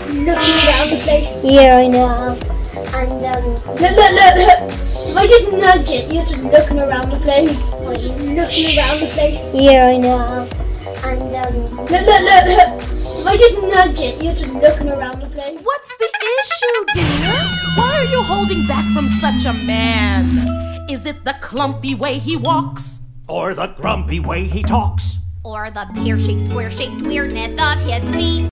looking around the place. Yeah, I know. And Look. If I just nudge it, you're just looking around the place. Just looking around the place. yeah, I know. And Look. If I just nudge it, you're just looking around the place. What's the issue, dear? Why are you holding back from such a man? Is it the clumpy way he walks? Or the grumpy way he talks? Or the pear-shaped, square-shaped weirdness of his feet?